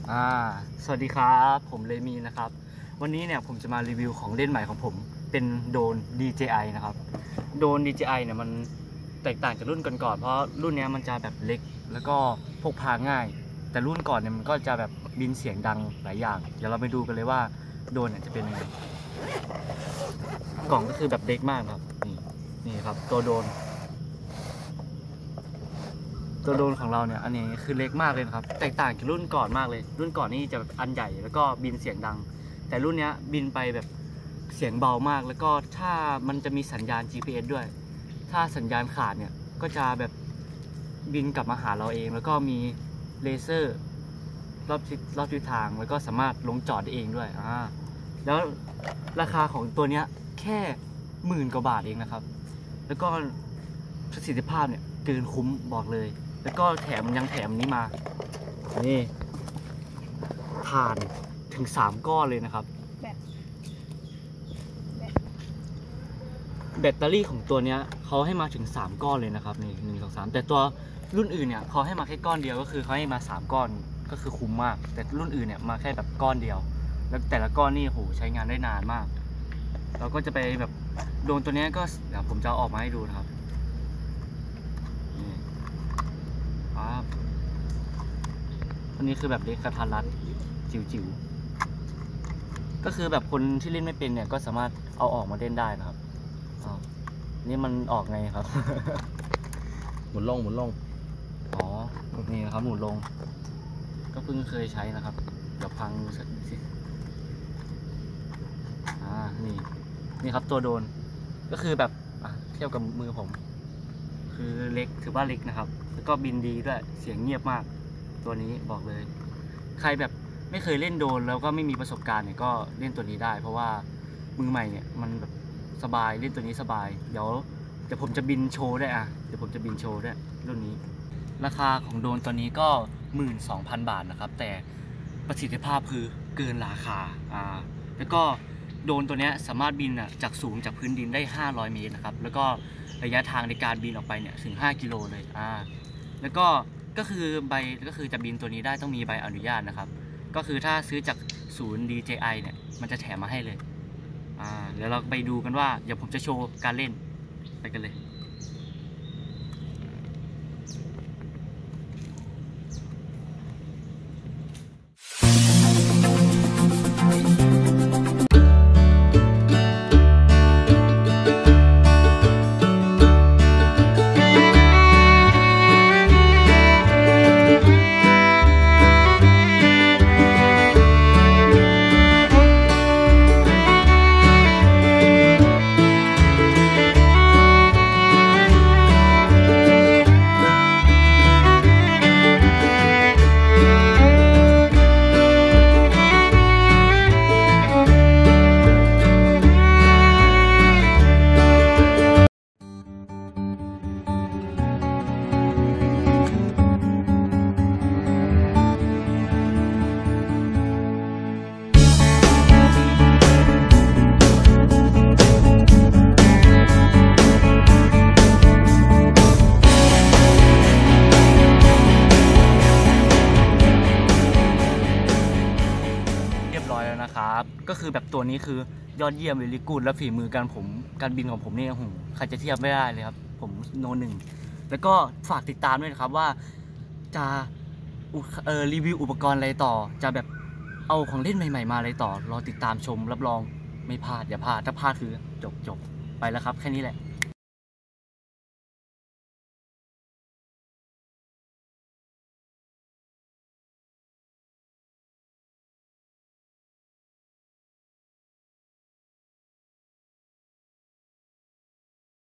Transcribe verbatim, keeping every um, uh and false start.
อ่าสวัสดีครับผมเลมีนะครับวันนี้เนี่ยผมจะมารีวิวของเล่นใหม่ของผมเป็นโดรน ดี เจ ไอ นะครับโดรน ดี เจ ไอ เนี่ยมันแตกต่างจากรุ่นก่อนๆเพราะรุ่นนี้มันจะแบบเล็กแล้วก็พกพาง่ายแต่รุ่นก่อนเนี่ยมันก็จะแบบบินเสียงดังหลายอย่างเดี๋ยวเราไปดูกันเลยว่าโดรนเนี่ยจะเป็นยังไงกล่องก็คือแบบเล็กมากครับนี่นี่ครับตัวโดรนตัวโดรนของเราเนี่ยอันนี้คือเล็กมากเลยนะครับแตกต่างจากรุ่นก่อนมากเลยรุ่นก่อนนี่จะแบบอันใหญ่แล้วก็บินเสียงดังแต่รุ่นนี้บินไปแบบเสียงเบามากแล้วก็ถ้ามันจะมีสัญญาณ จี พี เอส ด้วยถ้าสัญญาณขาดเนี่ยก็จะแบบบินกลับมาหาเราเองแล้วก็มีเลเซอร์รอบทิศรอบทิศทางแล้วก็สามารถลงจอดได้เองด้วยอ่าแล้วราคาของตัวเนี้ยแค่หมื่นกว่าบาทเองนะครับแล้วก็ประสิทธิภาพเนี่ยเกินคุ้มบอกเลยแล้วก็แถมยังแถมนี้มานี่ถ่านถึงสามก้อนเลยนะครับแบตแบตเตอรี่ของตัวเนี้ยเขาให้มาถึงสามก้อนเลยนะครับนี่หนึ่งสองสามแต่ตัวรุ่นอื่นเนี่ยเขาให้มาแค่ก้อนเดียวก็คือเขาให้มาสามก้อนก็คือคุ้มมากแต่รุ่นอื่นเนี่ยมาแค่แบบก้อนเดียวแล้วแต่ละก้อนนี่โหใช้งานได้นานมากเราก็จะไปแบบโดนตัวนี้ก็เดี๋ยวผมจะเอาออกมาให้ดูนะครับอันนี้คือแบบเล็กกระทัดรัดจิ๋วๆก็คือแบบคนที่เล่นไม่เป็นเนี่ยก็สามารถเอาออกมาเล่นได้นะครับอ๋อนี่มันออกไงครับหมุนลงหมุนลงอ๋อนี่นะครับหมุนลงก็เพิ่งเคยใช้นะครับเดี๋ยวพังสิอ่านี่นี่ครับตัวโดนก็คือแบบอ่ะเทียบกับมือผมคือเล็กถือว่าเล็กนะครับแล้วก็บินดีด้วยเสียงเงียบมากตัวนี้บอกเลยใครแบบไม่เคยเล่นโดรนแล้วก็ไม่มีประสบการณ์เนี่ยก็เล่นตัวนี้ได้เพราะว่ามือใหม่เนี่ยมันแบบสบายเล่นตัวนี้สบายเดี๋ยวเดี๋ยวผมจะบินโชว์ได้อ่ะเดี๋ยวผมจะบินโชว์ด้วยรุ่นนี้ราคาของโดรนตัวนี้ก็หมื่นสองพันบาทนะครับแต่ประสิทธิภาพคือเกินราคาอ่าแล้วก็โดรนตัวนี้สามารถบินอ่ะจากสูงจากพื้นดินได้ห้าร้อยเมตรนะครับแล้วก็ระยะทางในการบินออกไปเนี่ยถึงห้ากิโลเลยอ่าแล้วก็ก็คือใบก็คือจะบินตัวนี้ได้ต้องมีใบอนุญาตนะครับก็คือถ้าซื้อจากศูนย์ ดี เจ ไอ เนี่ยมันจะแถมมาให้เลยอ่าเดี๋ยวเราไปดูกันว่าเดี๋ยวผมจะโชว์การเล่นไปกันเลยนะครับก็คือแบบตัวนี้คือยอดเยี่ยมเลยลิกูดและฝีมือการผมการบินของผมเนี่ยโอ้โหใครจะเทียบไม่ได้เลยครับผมโนหนึ่งแล้วก็ฝากติดตามด้วยนะครับว่าจะเออรีวิวอุปกรณ์อะไรต่อจะแบบเอาของเล่นใหม่ๆมาอะไรต่อรอติดตามชมรับรองไม่พลาดอย่าพลาดถ้าพลาดคือจบจบไปแล้วครับแค่นี้แหละ